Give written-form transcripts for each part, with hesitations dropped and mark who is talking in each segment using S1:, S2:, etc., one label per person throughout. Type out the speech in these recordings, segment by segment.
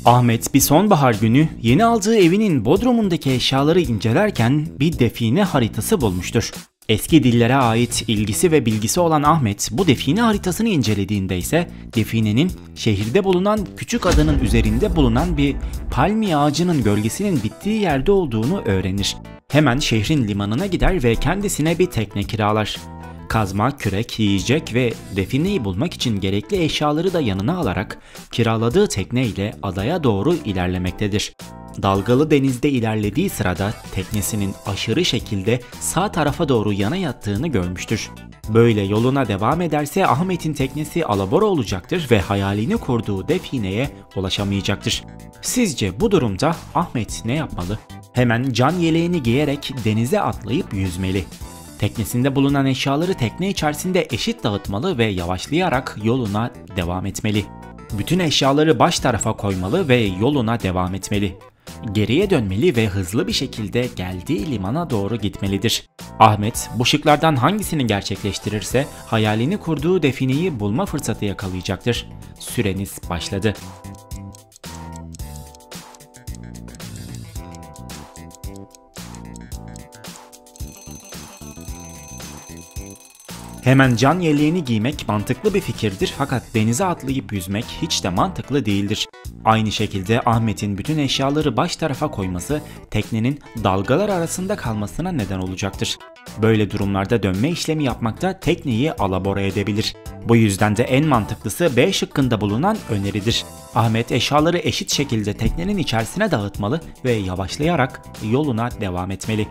S1: Ahmet bir sonbahar günü yeni aldığı evinin bodrumundaki eşyaları incelerken bir define haritası bulmuştur. Eski dillere ait ilgisi ve bilgisi olan Ahmet bu define haritasını incelediğinde ise definenin şehirde bulunan küçük adanın üzerinde bulunan bir palmiye ağacının gölgesinin bittiği yerde olduğunu öğrenir. Hemen şehrin limanına gider ve kendisine bir tekne kiralar. Kazma, kürek, yiyecek ve defineyi bulmak için gerekli eşyaları da yanına alarak kiraladığı tekne ile adaya doğru ilerlemektedir. Dalgalı denizde ilerlediği sırada teknesinin aşırı şekilde sağ tarafa doğru yana yattığını görmüştür. Böyle yoluna devam ederse Ahmet'in teknesi alabora olacaktır ve hayalini kurduğu defineye ulaşamayacaktır. Sizce bu durumda Ahmet ne yapmalı? Hemen can yeleğini giyerek denize atlayıp yüzmeli. Teknesinde bulunan eşyaları tekne içerisinde eşit dağıtmalı ve yavaşlayarak yoluna devam etmeli. Bütün eşyaları baş tarafa koymalı ve yoluna devam etmeli. Geriye dönmeli ve hızlı bir şekilde geldiği limana doğru gitmelidir. Ahmet bu şıklardan hangisini gerçekleştirirse hayalini kurduğu defineyi bulma fırsatı yakalayacaktır. Süreniz başladı. Hemen can yeleğini giymek mantıklı bir fikirdir fakat denize atlayıp yüzmek hiç de mantıklı değildir. Aynı şekilde Ahmet'in bütün eşyaları baş tarafa koyması teknenin dalgalar arasında kalmasına neden olacaktır. Böyle durumlarda dönme işlemi yapmakta tekneyi alabora edebilir. Bu yüzden de en mantıklısı B şıkkında bulunan öneridir. Ahmet eşyaları eşit şekilde teknenin içerisine dağıtmalı ve yavaşlayarak yoluna devam etmeli.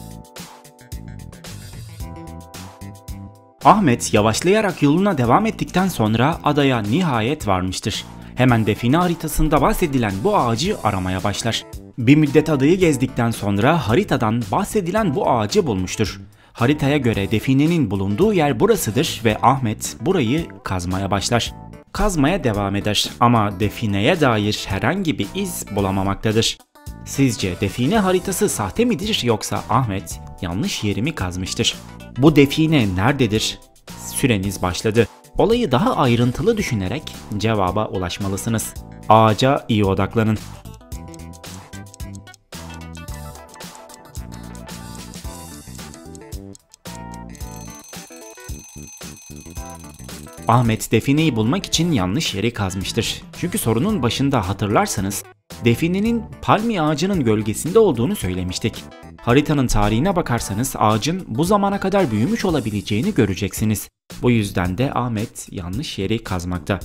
S1: Ahmet yavaşlayarak yoluna devam ettikten sonra adaya nihayet varmıştır. Hemen define haritasında bahsedilen bu ağacı aramaya başlar. Bir müddet adayı gezdikten sonra haritadan bahsedilen bu ağacı bulmuştur. Haritaya göre definenin bulunduğu yer burasıdır ve Ahmet burayı kazmaya başlar. Kazmaya devam eder ama defineye dair herhangi bir iz bulamamaktadır. Sizce define haritası sahte midir yoksa Ahmet yanlış yeri mi kazmıştır? Bu define nerededir? Süreniz başladı. Olayı daha ayrıntılı düşünerek cevaba ulaşmalısınız. Ağaca iyi odaklanın. Ahmet defineyi bulmak için yanlış yeri kazmıştır. Çünkü sorunun başında hatırlarsanız definenin palmiye ağacının gölgesinde olduğunu söylemiştik. Haritanın tarihine bakarsanız ağacın bu zamana kadar büyümüş olabileceğini göreceksiniz. Bu yüzden de Ahmet yanlış yeri kazmakta.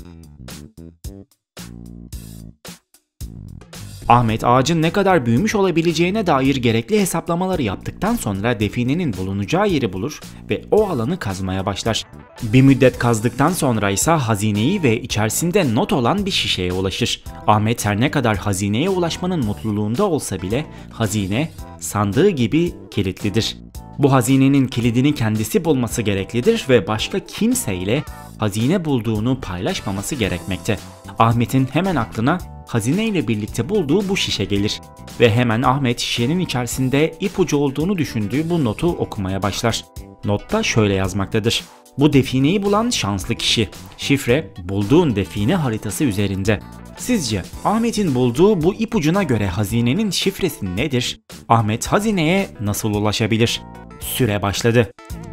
S1: Ahmet ağacın ne kadar büyümüş olabileceğine dair gerekli hesaplamaları yaptıktan sonra definenin bulunacağı yeri bulur ve o alanı kazmaya başlar. Bir müddet kazdıktan sonra ise hazineyi ve içerisinde not olan bir şişeye ulaşır. Ahmet her ne kadar hazineye ulaşmanın mutluluğunda olsa bile hazine sandığı gibi kilitlidir. Bu hazinenin kilidini kendisi bulması gereklidir ve başka kimseyle hazine bulduğunu paylaşmaması gerekmekte. Ahmet'in hemen aklına hazine ile birlikte bulduğu bu şişe gelir ve hemen Ahmet şişenin içerisinde ipucu olduğunu düşündüğü bu notu okumaya başlar. Notta şöyle yazmaktadır: Bu defineyi bulan şanslı kişi. Şifre bulduğun define haritası üzerinde. Sizce Ahmet'in bulduğu bu ipucuna göre hazinenin şifresi nedir? Ahmet hazineye nasıl ulaşabilir? Süre başladı.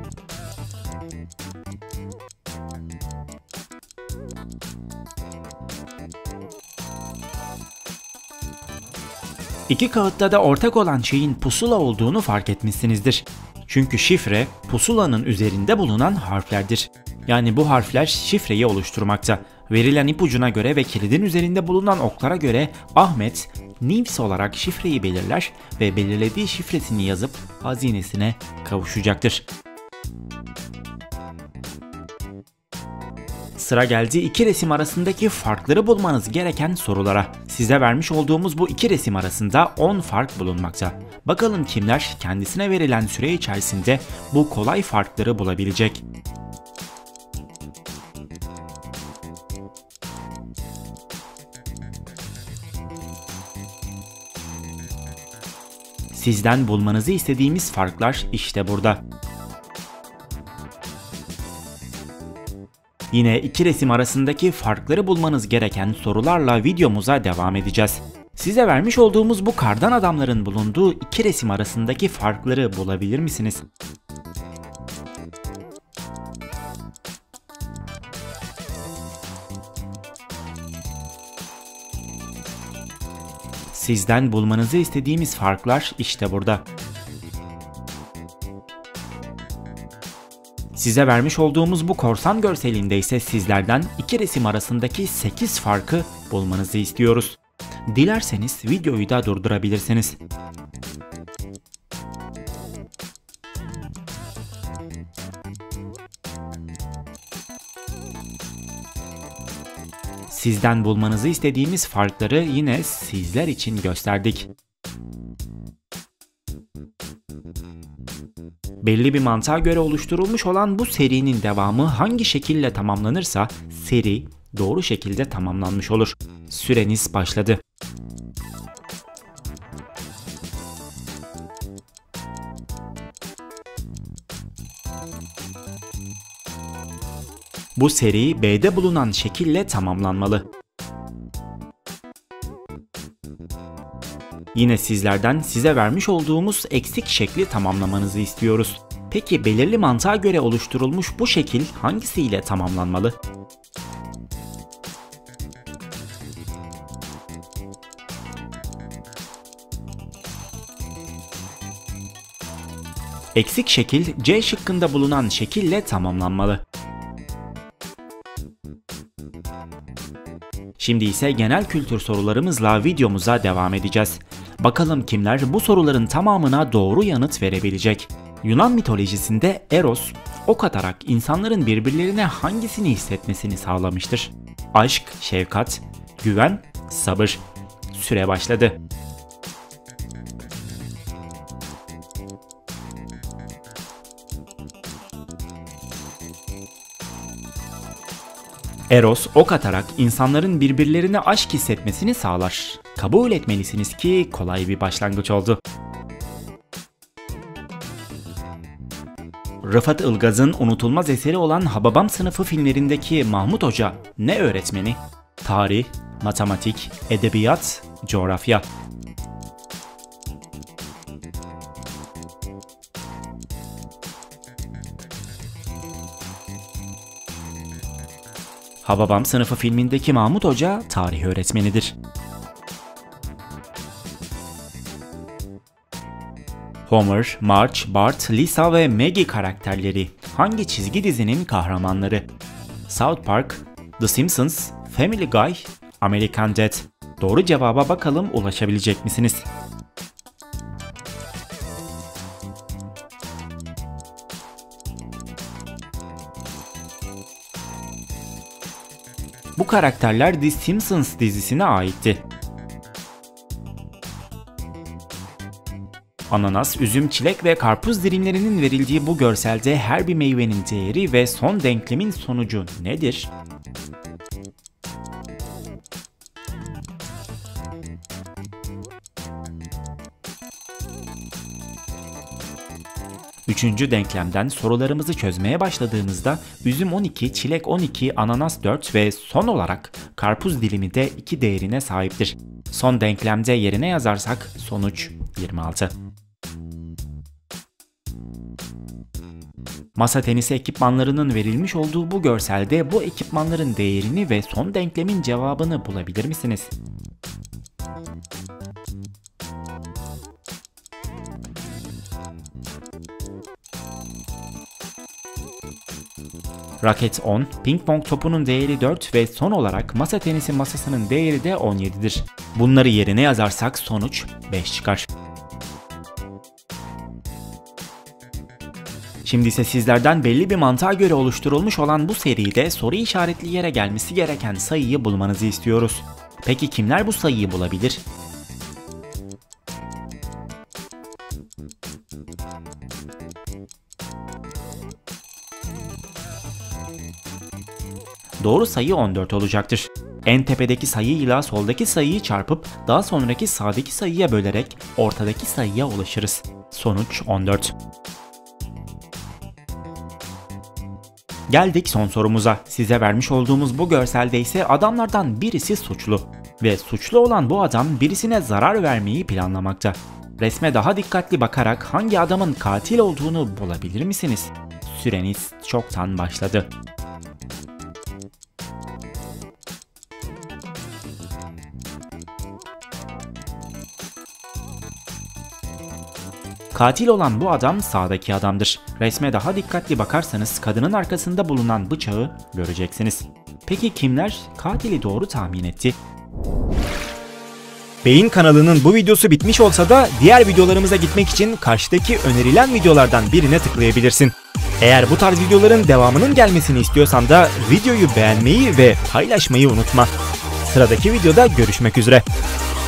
S1: İki kağıtta da ortak olan şeyin pusula olduğunu fark etmişsinizdir. Çünkü şifre pusulanın üzerinde bulunan harflerdir. Yani bu harfler şifreyi oluşturmakta. Verilen ipucuna göre ve kilidin üzerinde bulunan oklara göre Ahmet Nifs olarak şifreyi belirler ve belirlediği şifresini yazıp hazinesine kavuşacaktır. Sıra geldi iki resim arasındaki farkları bulmanız gereken sorulara. Size vermiş olduğumuz bu iki resim arasında 10 fark bulunmakta. Bakalım kimler kendisine verilen süre içerisinde bu kolay farkları bulabilecek? Sizden bulmanızı istediğimiz farklar işte burada. Yine iki resim arasındaki farkları bulmanız gereken sorularla videomuza devam edeceğiz. Size vermiş olduğumuz bu kardan adamların bulunduğu iki resim arasındaki farkları bulabilir misiniz? Sizden bulmanızı istediğimiz farklar işte burada. Size vermiş olduğumuz bu korsan görselinde ise sizlerden iki resim arasındaki 8 farkı bulmanızı istiyoruz. Dilerseniz videoyu da durdurabilirsiniz. Sizden bulmanızı istediğimiz farkları yine sizler için gösterdik. Belli bir mantığa göre oluşturulmuş olan bu serinin devamı hangi şekilde tamamlanırsa seri doğru şekilde tamamlanmış olur. Süreniz başladı. Bu seri B'de bulunan şekille tamamlanmalı. Yine sizlerden size vermiş olduğumuz eksik şekli tamamlamanızı istiyoruz. Peki belirli mantığa göre oluşturulmuş bu şekil hangisiyle tamamlanmalı? Eksik şekil C şıkkında bulunan şekille tamamlanmalı. Şimdi ise genel kültür sorularımızla videomuza devam edeceğiz. Bakalım kimler bu soruların tamamına doğru yanıt verebilecek? Yunan mitolojisinde Eros, ok atarak insanların birbirlerine hangisini hissetmesini sağlamıştır? Aşk, şefkat, güven, sabır. Süre başladı. Eros ok atarak insanların birbirlerine aşk hissetmesini sağlar. Kabul etmelisiniz ki kolay bir başlangıç oldu. Rıfat Ilgaz'ın unutulmaz eseri olan Hababam Sınıfı filmlerindeki Mahmut Hoca ne öğretmeni? Tarih, matematik, edebiyat, coğrafya. Hababam Sınıfı filmindeki Mahmut Hoca tarih öğretmenidir. Homer, Marge, Bart, Lisa ve Maggie karakterleri hangi çizgi dizinin kahramanları? South Park, The Simpsons, Family Guy, American Dad. Doğru cevaba bakalım ulaşabilecek misiniz? Bu karakterler The Simpsons dizisine aitti. Ananas, üzüm, çilek ve karpuz dilimlerinin verildiği bu görselde her bir meyvenin değeri ve son denklemin sonucu nedir? Üçüncü denklemden sorularımızı çözmeye başladığımızda üzüm 12, çilek 12, ananas 4 ve son olarak karpuz dilimi de 2 değerine sahiptir. Son denklemde yerine yazarsak sonuç 26. Masa tenisi ekipmanlarının verilmiş olduğu bu görselde bu ekipmanların değerini ve son denklemin cevabını bulabilir misiniz? Raket 10, ping pong topunun değeri 4 ve son olarak masa tenisi masasının değeri de 17'dir. Bunları yerine yazarsak sonuç 5 çıkar. Şimdi ise sizlerden belli bir mantığa göre oluşturulmuş olan bu seride soru işaretli yere gelmesi gereken sayıyı bulmanızı istiyoruz. Peki kimler bu sayıyı bulabilir? Doğru sayı 14 olacaktır. En tepedeki sayıyla soldaki sayıyı çarpıp daha sonraki sağdaki sayıya bölerek ortadaki sayıya ulaşırız. Sonuç 14. Geldik son sorumuza. Size vermiş olduğumuz bu görselde ise adamlardan birisi suçlu. Ve suçlu olan bu adam birisine zarar vermeyi planlamakta. Resme daha dikkatli bakarak hangi adamın katil olduğunu bulabilir misiniz? Süreniz çoktan başladı. Katil olan bu adam sağdaki adamdır. Resme daha dikkatli bakarsanız kadının arkasında bulunan bıçağı göreceksiniz. Peki kimler katili doğru tahmin etti?
S2: Beyin kanalının bu videosu bitmiş olsa da diğer videolarımıza gitmek için karşıdaki önerilen videolardan birine tıklayabilirsin. Eğer bu tarz videoların devamının gelmesini istiyorsan da videoyu beğenmeyi ve paylaşmayı unutma. Sıradaki videoda görüşmek üzere.